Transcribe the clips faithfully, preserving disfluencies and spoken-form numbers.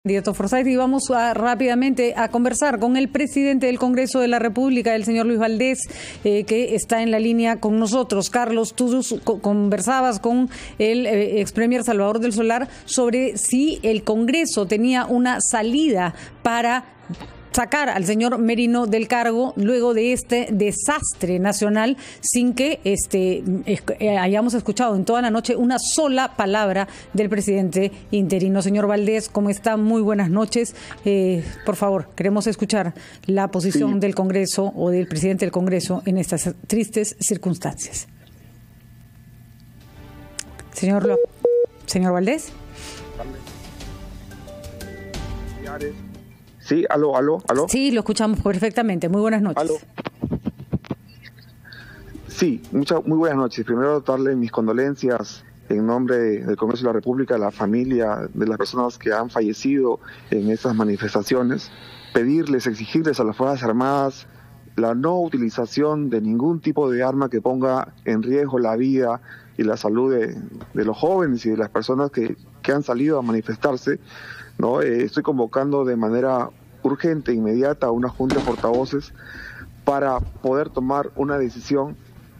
Candidato Forsyth, y vamos a, rápidamente a conversar con el presidente del Congreso de la República, el señor Luis Valdés, eh, que está en la línea con nosotros. Carlos, tú conversabas con el eh, ex premier Salvador del Solar sobre si el Congreso tenía una salida para sacar al señor Merino del cargo luego de este desastre nacional, sin que este eh, hayamos escuchado en toda la noche una sola palabra del presidente interino. Señor Valdés, ¿cómo está? Muy buenas noches. Eh, por favor, queremos escuchar la posición sí. del Congreso o del presidente del Congreso en estas tristes circunstancias. Señor, señor Valdés. Sí, aló, aló, aló. Sí, lo escuchamos perfectamente. Muy buenas noches. Aló. Sí, muchas, muy buenas noches. Primero darle mis condolencias en nombre del Congreso de la República a la familia de las personas que han fallecido en estas manifestaciones. Pedirles, exigirles a las Fuerzas Armadas la no utilización de ningún tipo de arma que ponga en riesgo la vida y la salud de, de los jóvenes y de las personas que, que han salido a manifestarse, ¿no? Eh, estoy convocando de manera urgente, inmediata, a una junta de portavoces para poder tomar una decisión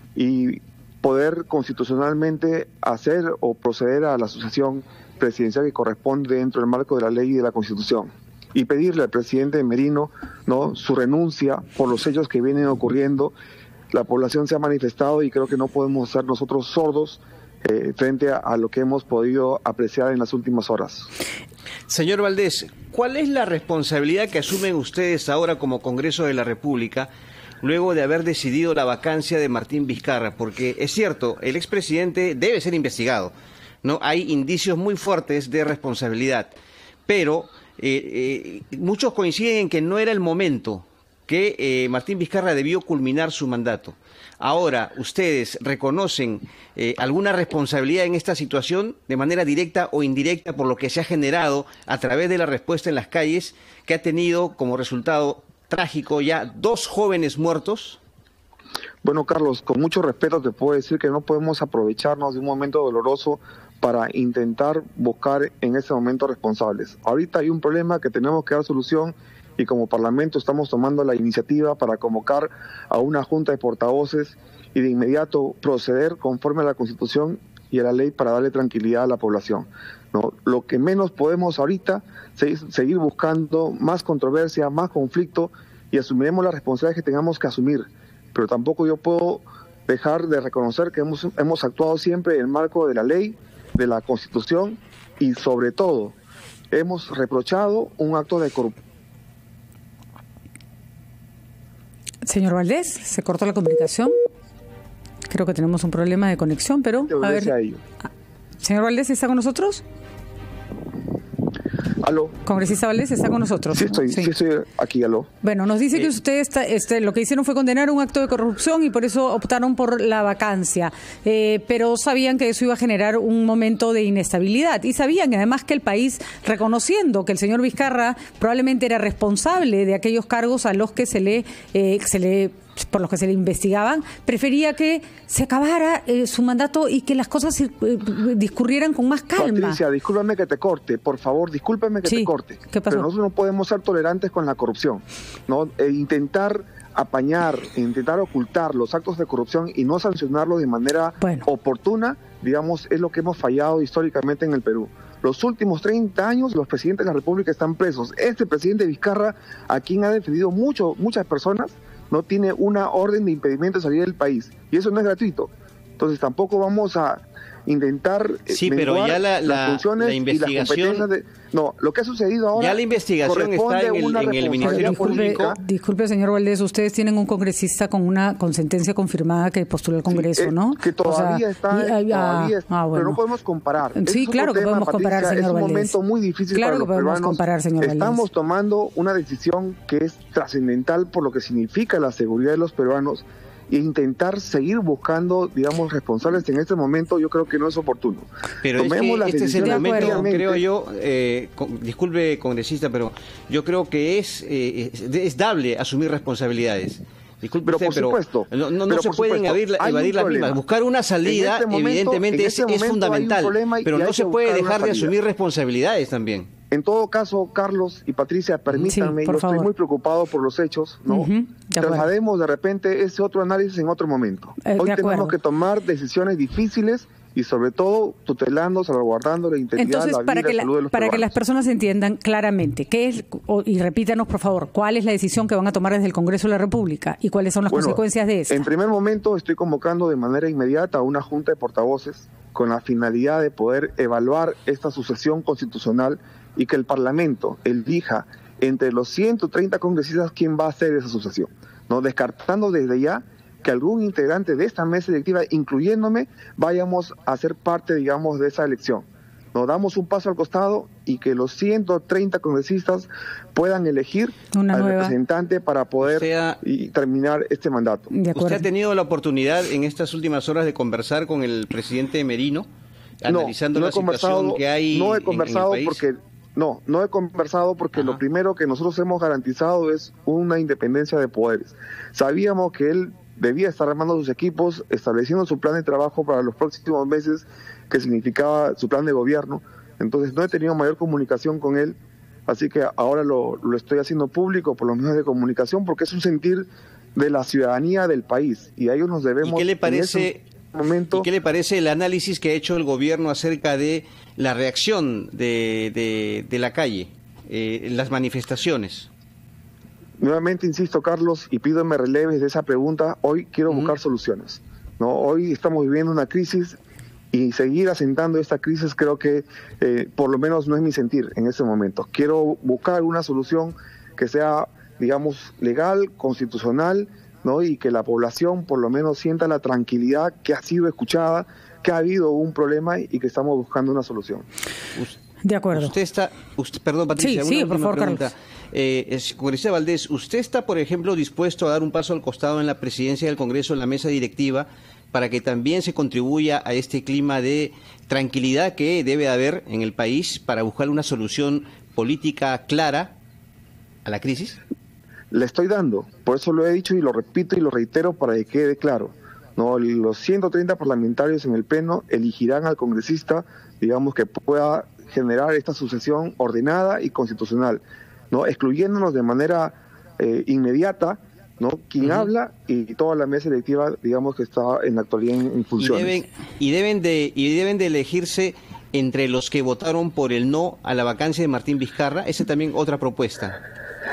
y poder constitucionalmente hacer o proceder a la sucesión presidencial que corresponde dentro del marco de la ley y de la Constitución, y pedirle al presidente Merino, ¿no?, su renuncia por los hechos que vienen ocurriendo. La población se ha manifestado y creo que no podemos ser nosotros sordos eh, frente a, a lo que hemos podido apreciar en las últimas horas. Señor Valdés, ¿cuál es la responsabilidad que asumen ustedes ahora como Congreso de la República luego de haber decidido la vacancia de Martín Vizcarra? Porque es cierto, el expresidente debe ser investigado, ¿no? Hay indicios muy fuertes de responsabilidad, pero eh, eh, muchos coinciden en que no era el momento, que eh, Martín Vizcarra debió culminar su mandato. Ahora, ¿ustedes reconocen eh, alguna responsabilidad en esta situación de manera directa o indirecta por lo que se ha generado a través de la respuesta en las calles, que ha tenido como resultado trágico ya dos jóvenes muertos? Bueno, Carlos, con mucho respeto te puedo decir que no podemos aprovecharnos de un momento doloroso para intentar buscar en ese momento responsables. Ahorita hay un problema que tenemos que dar solución, y como Parlamento estamos tomando la iniciativa para convocar a una junta de portavoces y de inmediato proceder conforme a la Constitución y a la ley para darle tranquilidad a la población, ¿no? Lo que menos podemos ahorita es seguir buscando más controversia, más conflicto, y asumiremos las responsabilidades que tengamos que asumir. Pero tampoco yo puedo dejar de reconocer que hemos, hemos actuado siempre en el marco de la ley, de la Constitución, y sobre todo hemos reprochado un acto de corrupción. Señor Valdés, se cortó la comunicación. Creo que tenemos un problema de conexión, pero a ver. A Señor Valdés, ¿está con nosotros? ¿Aló? Congresista Valdés, ¿está con nosotros? Sí, estoy, sí. sí estoy aquí, aló. Bueno, nos dice sí. que usted está, este, lo que hicieron fue condenar un acto de corrupción y por eso optaron por la vacancia, eh, pero sabían que eso iba a generar un momento de inestabilidad, y sabían además que el país, reconociendo que el señor Vizcarra probablemente era responsable de aquellos cargos a los que se le, eh, se le por los que se le investigaban, prefería que se acabara eh, su mandato y que las cosas eh, discurrieran con más calma. Patricia, discúlpame que te corte, por favor, discúlpame que sí. te corte. ¿Qué pasó? Pero nosotros no podemos ser tolerantes con la corrupción, ¿no? E intentar apañar, intentar ocultar los actos de corrupción y no sancionarlos de manera bueno. oportuna, digamos, es lo que hemos fallado históricamente en el Perú. Los últimos treinta años los presidentes de la República están presos. Este presidente Vizcarra, a quien ha defendido mucho, muchas personas, no tiene una orden de impedimento de salir del país, y eso no es gratuito. Entonces tampoco vamos a intentar sí, pero ya la, la, la investigación de, no, lo que ha sucedido ahora ya la investigación está en el, en el Ministerio disculpe, Público. Disculpe, señor Valdés, ustedes tienen un congresista con una con sentencia confirmada que postuló al Congreso, sí, ¿no? Que todavía o sea, está, y, ah, todavía está ah, bueno. Pero no podemos comparar. Sí, es claro que tema, podemos Patricia, comparar, señor Valdés. Es un momento muy difícil claro para los que podemos peruanos. comparar, señor Valdés. Estamos tomando una decisión que es trascendental por lo que significa la seguridad de los peruanos, e intentar seguir buscando, digamos, responsables en este momento, yo creo que no es oportuno. Pero Tomemos es que este es el momento, creo yo, eh, con, disculpe, congresista, pero yo creo que es, eh, es, es dable asumir responsabilidades. Disculpe pero usted, por pero supuesto, no, no, no pero se por pueden supuesto, evadir, evadir las mismas. Buscar una salida, este momento, evidentemente, es, este es fundamental, pero no se puede dejar de asumir responsabilidades también. En todo caso, Carlos y Patricia, permítanme, sí, yo favor. estoy muy preocupado por los hechos, ¿no? Uh-huh, de Traslademos de repente ese otro análisis en otro momento. Eh, Hoy de tenemos que tomar decisiones difíciles y sobre todo tutelando, salvaguardando la integridad, Entonces, la vida para y que la la, salud de los para que peruanos. las personas entiendan claramente, ¿qué es, o, y repítanos por favor, cuál es la decisión que van a tomar desde el Congreso de la República y cuáles son las Bueno, consecuencias de esto? En primer momento estoy convocando de manera inmediata a una junta de portavoces con la finalidad de poder evaluar esta sucesión constitucional y que el Parlamento elija entre los ciento treinta congresistas quién va a hacer esa sucesión, ¿no? Descartando desde ya que algún integrante de esta mesa directiva, incluyéndome, vayamos a ser parte, digamos, de esa elección. Nos damos un paso al costado y que los ciento treinta congresistas puedan elegir Una al nueva... representante para poder O sea, y terminar este mandato. ¿Usted ha tenido la oportunidad en estas últimas horas de conversar con el presidente Merino, analizando no, no la situación que hay no he en, conversado en el país? porque no, no he conversado porque Ajá. Lo primero que nosotros hemos garantizado es una independencia de poderes. Sabíamos que él debía estar armando sus equipos, estableciendo su plan de trabajo para los próximos meses, que significaba su plan de gobierno. Entonces no he tenido mayor comunicación con él, así que ahora lo, lo estoy haciendo público por los medios de comunicación, porque es un sentir de la ciudadanía del país y a ellos nos debemos... ¿Y qué le parece, momento, ¿y qué le parece el análisis que ha hecho el gobierno acerca de la reacción de, de, de la calle, eh, en las manifestaciones? Nuevamente insisto, Carlos, y pido me releves de esa pregunta. Hoy quiero uh-huh. buscar soluciones, ¿no? Hoy estamos viviendo una crisis y seguir asentando esta crisis creo que eh, por lo menos no es mi sentir en ese momento. Quiero buscar una solución que sea, digamos, legal, constitucional, ¿no? Y que la población por lo menos sienta la tranquilidad que ha sido escuchada, que ha habido un problema y que estamos buscando una solución. De acuerdo. Usted está, usted, perdón, Patricia, sí, una sí, por favor, pregunta. Carlos. Eh, congresista Valdés, ¿usted está, por ejemplo, dispuesto a dar un paso al costado en la presidencia del Congreso, en la mesa directiva, para que también se contribuya a este clima de tranquilidad que debe haber en el país para buscar una solución política clara a la crisis? Le estoy dando, por eso lo he dicho y lo repito y lo reitero para que quede claro. No, los ciento treinta parlamentarios en el Pleno elegirán al congresista, digamos, que pueda generar esta sucesión ordenada y constitucional, no excluyéndonos de manera eh, inmediata, ¿no? Quien uh-huh. habla y toda la mesa directiva, digamos, que está en la actualidad en, en funciones. Y deben, y deben de y deben de elegirse entre los que votaron por el no a la vacancia de Martín Vizcarra. Esa también otra propuesta.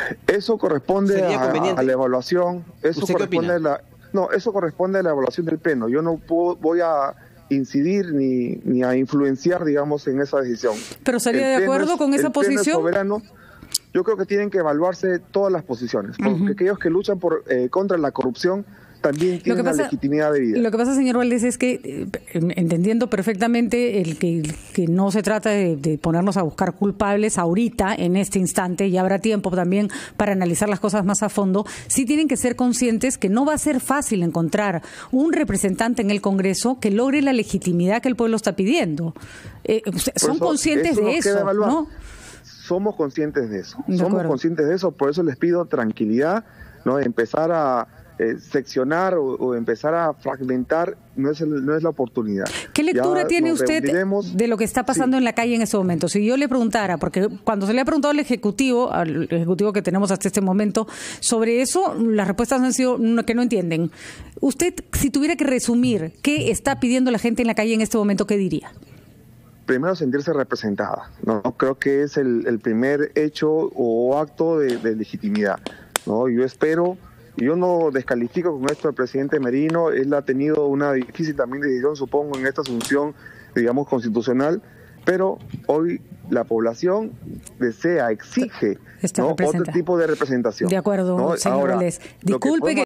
Eso corresponde a, a la evaluación. Eso corresponde a la no, eso corresponde a la evaluación del Pleno. Yo no puedo, voy a incidir ni, ni a influenciar, digamos, en esa decisión. ¿Pero estaría de acuerdo es, con esa el Pleno posición? Es soberano. Yo creo que tienen que evaluarse todas las posiciones, porque uh-huh. aquellos que luchan por eh, contra la corrupción también tienen la legitimidad de vida. Lo que pasa, señor Valdés, es que, eh, entendiendo perfectamente el que, que no se trata de, de ponernos a buscar culpables ahorita, en este instante, y habrá tiempo también para analizar las cosas más a fondo, sí tienen que ser conscientes que no va a ser fácil encontrar un representante en el Congreso que logre la legitimidad que el pueblo está pidiendo. Eh, son eso, conscientes eso de eso, ¿no? Somos conscientes de eso, de somos acuerdo. conscientes de eso, por eso les pido tranquilidad, ¿no? Empezar a eh, seccionar o, o empezar a fragmentar no es el, no es la oportunidad. ¿Qué lectura ya tiene usted reuniremos... de lo que está pasando sí. en la calle en ese momento? Si yo le preguntara, porque cuando se le ha preguntado al Ejecutivo, al Ejecutivo que tenemos hasta este momento, sobre eso, las respuestas han sido que no entienden. Usted, si tuviera que resumir qué está pidiendo la gente en la calle en este momento, ¿qué diría? Primero, sentirse representada, ¿no? Creo que es el, el primer hecho o acto de, de legitimidad, ¿no? Yo espero, yo no descalifico con esto al presidente Merino, él ha tenido una difícil también decisión, supongo, en esta asunción, digamos, constitucional, pero hoy la población desea, exige, ¿no? otro tipo de representación. De acuerdo, ¿no? señor Ahora, Valdés. Disculpe que